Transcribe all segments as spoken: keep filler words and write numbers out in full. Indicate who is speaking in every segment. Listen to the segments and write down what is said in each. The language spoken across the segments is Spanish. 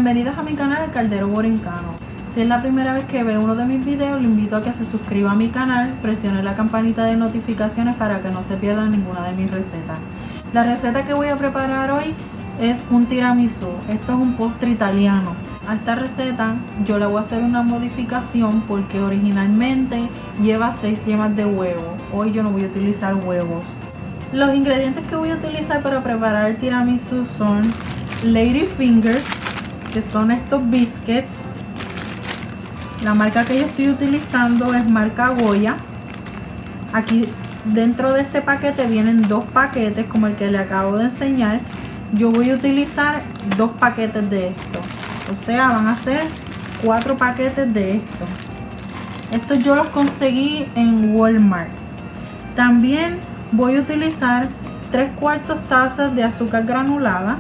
Speaker 1: Bienvenidos a mi canal El Caldero Borincano. Si es la primera vez que ve uno de mis videos, le invito a que se suscriba a mi canal, presione la campanita de notificaciones para que no se pierda ninguna de mis recetas. La receta que voy a preparar hoy es un tiramisú. Esto es un postre italiano. A esta receta yo le voy a hacer una modificación porque originalmente lleva seis yemas de huevo. Hoy yo no voy a utilizar huevos. Los ingredientes que voy a utilizar para preparar el tiramisú son Lady Fingers, que son estos biscuits. La marca que yo estoy utilizando es marca Goya. Aquí dentro de este paquete vienen dos paquetes como el que le acabo de enseñar. Yo voy a utilizar dos paquetes de esto, o sea van a ser cuatro paquetes de esto. Estos yo los conseguí en Walmart. También voy a utilizar tres cuartos tazas de azúcar granulada,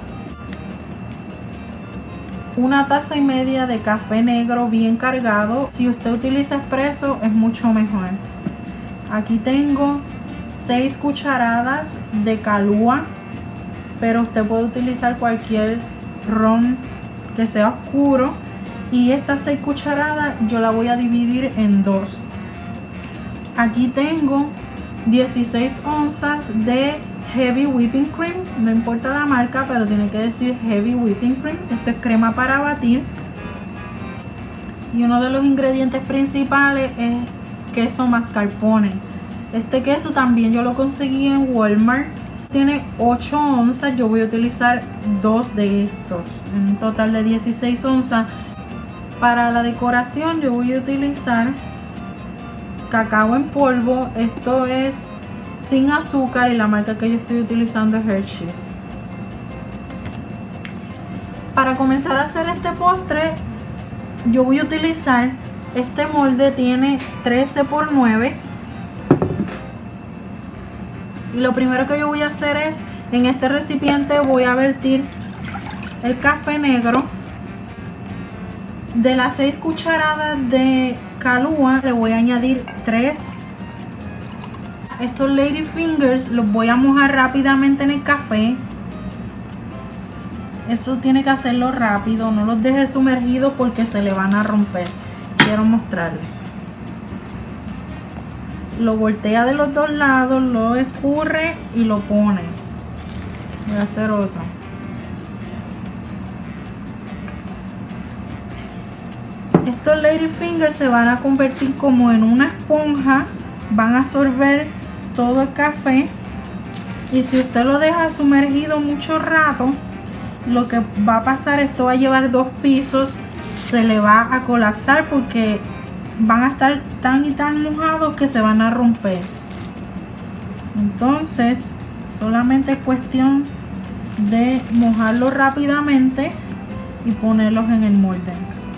Speaker 1: una taza y media de café negro bien cargado. Si usted utiliza expreso es mucho mejor. Aquí tengo seis cucharadas de Kahlúa, pero usted puede utilizar cualquier ron que sea oscuro. Y estas seis cucharadas yo la voy a dividir en dos. Aquí tengo dieciséis onzas de Heavy Whipping Cream, no importa la marca, pero tiene que decir Heavy Whipping Cream. Esto es crema para batir. Y uno de los ingredientes principales es queso mascarpone. Este queso también yo lo conseguí en Walmart. Tiene ocho onzas, yo voy a utilizar dos de estos, en un total de dieciséis onzas. Para la decoración yo voy a utilizar cacao en polvo. Esto es sin azúcar y la marca que yo estoy utilizando es Hershey's. Para comenzar a hacer este postre yo voy a utilizar este molde, tiene trece por nueve. Y lo primero que yo voy a hacer es, en este recipiente voy a vertir el café negro. De las seis cucharadas de Kahlúa le voy a añadir tres. Estos Lady Fingers los voy a mojar rápidamente en el café. Eso tiene que hacerlo rápido, no los deje sumergidos porque se le van a romper. Quiero mostrarles. Lo voltea de los dos lados, lo escurre y lo pone. Voy a hacer otro. Estos Lady Fingers se van a convertir como en una esponja, van a absorber todo el café. Y si usted lo deja sumergido mucho rato, lo que va a pasar, esto va a llevar dos pisos, se le va a colapsar porque van a estar tan y tan mojados que se van a romper. Entonces solamente es cuestión de mojarlo rápidamente y ponerlos en el molde.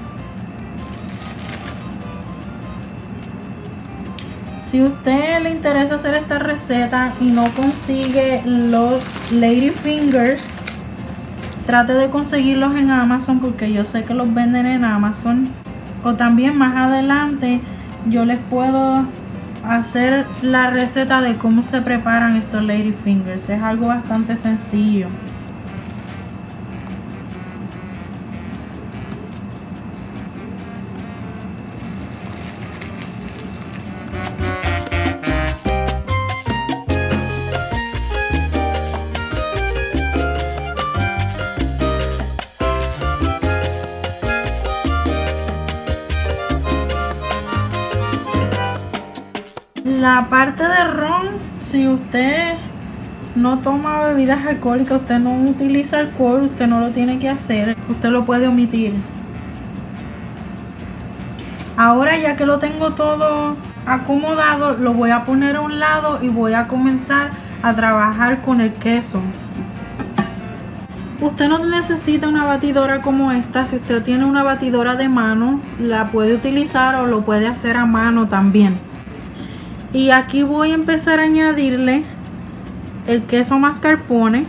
Speaker 1: Si a usted le interesa hacer esta receta y no consigue los Lady Fingers, trate de conseguirlos en Amazon porque yo sé que los venden en Amazon. O también más adelante yo les puedo hacer la receta de cómo se preparan estos Lady Fingers. Es algo bastante sencillo. La parte de ron, si usted no toma bebidas alcohólicas, usted no utiliza alcohol, usted no lo tiene que hacer, usted lo puede omitir. Ahora ya que lo tengo todo acomodado, lo voy a poner a un lado y voy a comenzar a trabajar con el queso. Usted no necesita una batidora como esta. Si usted tiene una batidora de mano, la puede utilizar o lo puede hacer a mano también. Y aquí voy a empezar a añadirle el queso mascarpone.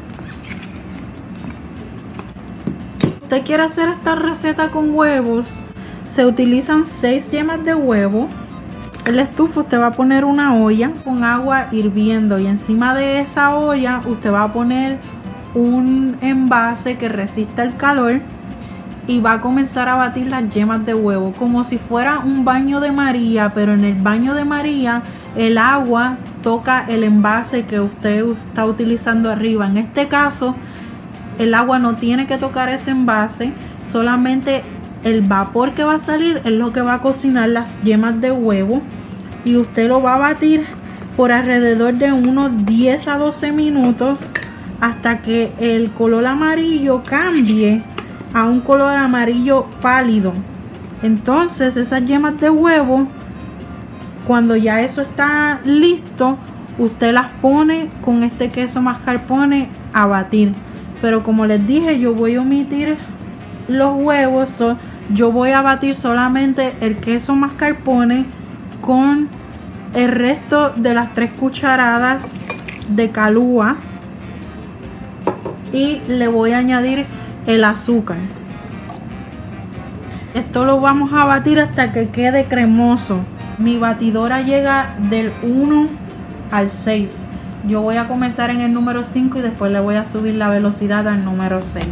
Speaker 1: Si usted quiere hacer esta receta con huevos, se utilizan seis yemas de huevo. En la estufa usted va a poner una olla con agua hirviendo y encima de esa olla usted va a poner un envase que resista el calor y va a comenzar a batir las yemas de huevo como si fuera un baño de María, pero en el baño de María el agua toca el envase que usted está utilizando arriba. En este caso el agua no tiene que tocar ese envase, solamente el vapor que va a salir es lo que va a cocinar las yemas de huevo, y usted lo va a batir por alrededor de unos diez a doce minutos hasta que el color amarillo cambie a un color amarillo pálido. Entonces esas yemas de huevo, cuando ya eso está listo, usted las pone con este queso mascarpone a batir. Pero como les dije, yo voy a omitir los huevos, so, yo voy a batir solamente el queso mascarpone con el resto de las tres cucharadas de Kahlúa, y le voy a añadir el azúcar. Esto lo vamos a batir hasta que quede cremoso. Mi batidora llega del uno al seis. Yo voy a comenzar en el número cinco y después le voy a subir la velocidad al número seis.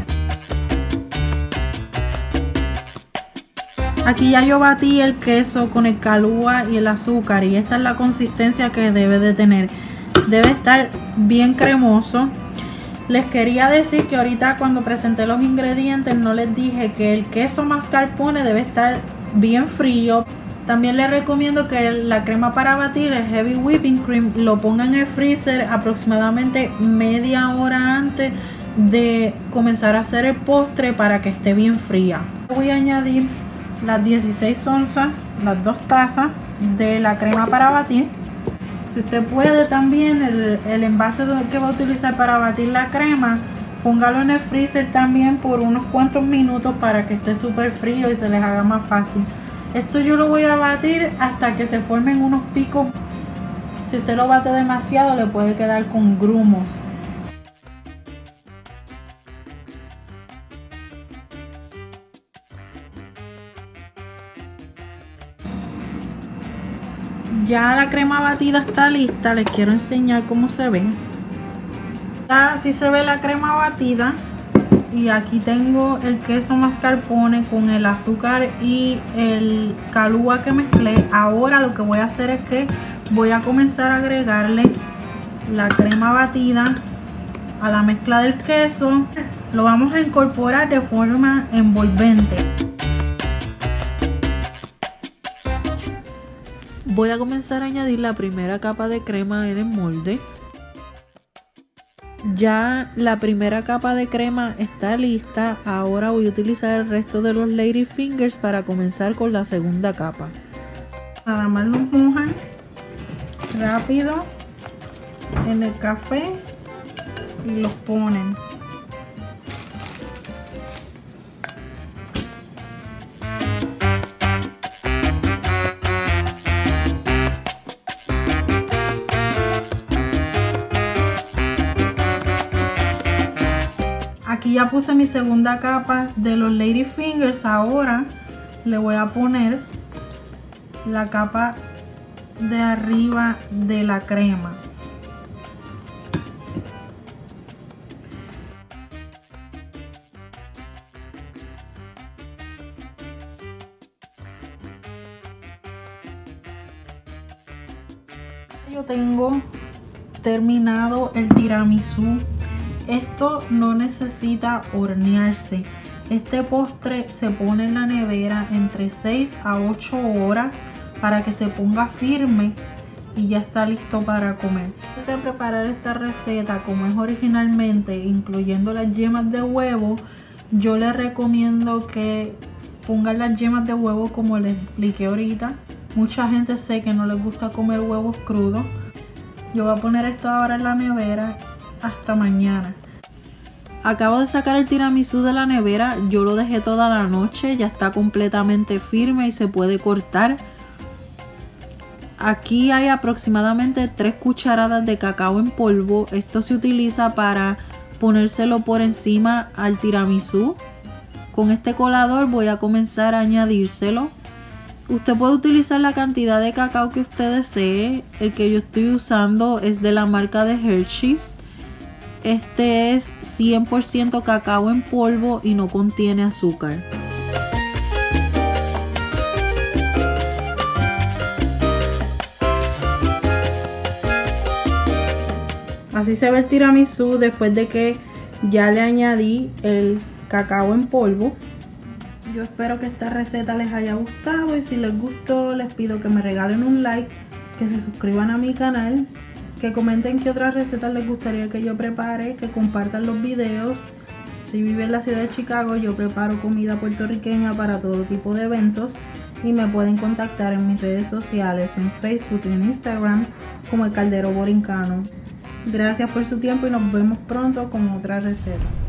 Speaker 1: Aquí ya yo batí el queso con el Kahlúa y el azúcar, y esta es la consistencia que debe de tener. Debe estar bien cremoso. Les quería decir que ahorita cuando presenté los ingredientes no les dije que el queso mascarpone debe estar bien frío. También les recomiendo que la crema para batir, el Heavy Whipping Cream, lo pongan en el freezer aproximadamente media hora antes de comenzar a hacer el postre para que esté bien fría. Voy a añadir las dieciséis onzas, las dos tazas de la crema para batir. Si usted puede también, el, el envase que va a utilizar para batir la crema, póngalo en el freezer también por unos cuantos minutos para que esté súper frío y se les haga más fácil. Esto yo lo voy a batir hasta que se formen unos picos. Si usted lo bate demasiado, le puede quedar con grumos. Ya la crema batida está lista. Les quiero enseñar cómo se ve. Así se ve la crema batida. Y aquí tengo el queso mascarpone con el azúcar y el Kahlúa que mezclé. Ahora lo que voy a hacer es que voy a comenzar a agregarle la crema batida a la mezcla del queso. Lo vamos a incorporar de forma envolvente. Voy a comenzar a añadir la primera capa de crema en el molde. Ya la primera capa de crema está lista. Ahora voy a utilizar el resto de los Lady Fingers para comenzar con la segunda capa. Nada más los mojan rápido en el café y los ponen. Aquí ya puse mi segunda capa de los Lady Fingers. Ahora le voy a poner la capa de arriba de la crema. Yo tengo terminado el tiramisú. Esto no necesita hornearse. Este postre se pone en la nevera entre seis a ocho horas para que se ponga firme y ya está listo para comer. Antes de preparar esta receta como es originalmente, incluyendo las yemas de huevo, yo les recomiendo que pongan las yemas de huevo como les expliqué ahorita. Mucha gente sé que no les gusta comer huevos crudos. Yo voy a poner esto ahora en la nevera hasta mañana. Acabo de sacar el tiramisú de la nevera. Yo lo dejé toda la noche. Ya está completamente firme y se puede cortar. Aquí hay aproximadamente tres cucharadas de cacao en polvo. Esto se utiliza para ponérselo por encima al tiramisú. Con este colador voy a comenzar a añadírselo. Usted puede utilizar la cantidad de cacao que usted desee. El que yo estoy usando es de la marca de Hershey's. Este es cien por ciento cacao en polvo y no contiene azúcar. Así se ve el tiramisú después de que ya le añadí el cacao en polvo. Yo espero que esta receta les haya gustado y si les gustó les pido que me regalen un like, que se suscriban a mi canal, que comenten qué otras recetas les gustaría que yo prepare, que compartan los videos. Si vive en la ciudad de Chicago, yo preparo comida puertorriqueña para todo tipo de eventos y me pueden contactar en mis redes sociales, en Facebook y en Instagram como El Caldero Borincano. Gracias por su tiempo y nos vemos pronto con otra receta.